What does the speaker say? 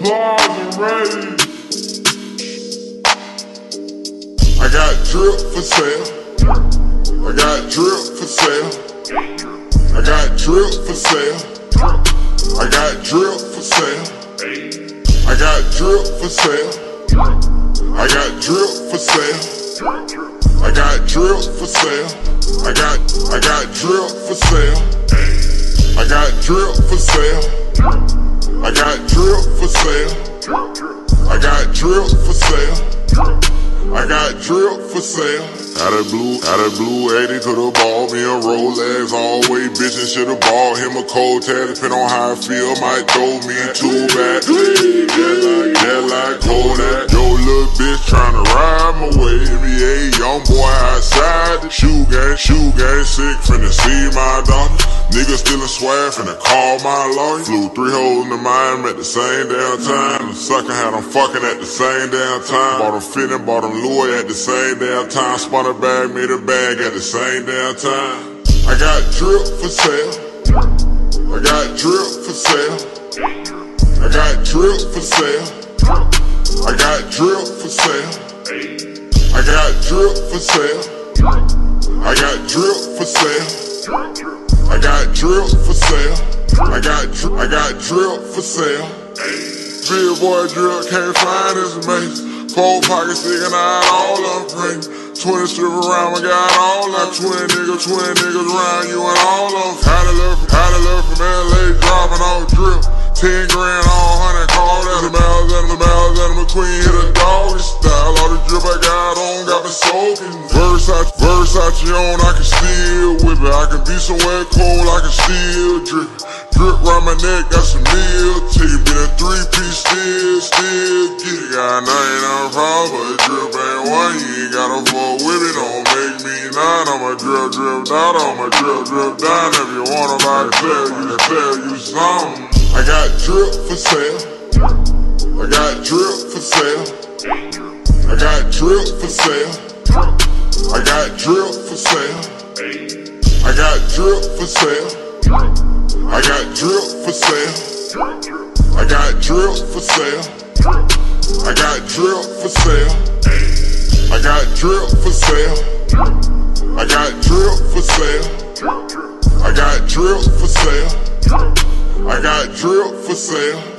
plies ready. I got drip for sale. I got drip for sale. I got drip for sale. I got drip for sale. I got drip for sale. I got drip for sale. I got drip for sale. I got drip for sale. I got drip for sale. I got drip for sale. I got drip for sale. I got drip for sale. Out of blue 80 to the ball, me a Rolex, always bitchin' should've bought him a cold tag. Depend on how I feel, might throw me too bad. Yeah, like Kodak. Yo, little bitch tryna ride my way. NBA young boy outside. Shoe gang, sick, finna see my daughter. Niggas stealin' swag, finna call my lawyer. Flew 3 holes in the mind at the same damn time. The sucker had them fucking at the same damn time. Bought them fitting, bought them Louis at the same damn time. Spun a bag, made a bag at the same damn time. I got drip for sale. I got drip for sale. I got drip for sale. I got drip for sale. I got drip for sale. I got drip for sale. I got drip for sale. I got drip for sale. Big boy drip, can't find his mates. 4 pockets sticking out, all of them praise. 20 strip around, we got all them. Twin niggas around you and all of them. How to love from LA, dropping off drip. 10 grand, all 100, call that. The mouths and the McQueen hit a doggy style. All the drip I got on got me soaking. Versace on, I can still whip it. I can be somewhere cold, I can still drip. Drip round my neck, got some meal ticket. Been a 3-piece, still get it. Got nothing on problem, but drip ain't one. You ain't gotta fuck with it, don't make me none. I'ma drip down, I'ma drip down. If you want them, I can tell you something. I got drip for sale. I got drip for sale. I got drip for sale. I got drip for sale. I got drip for sale. I got drip for sale. I got drip for sale. I got drip for sale. I got drip for sale. I got drip for sale. I got drip for sale. I got drip for sale.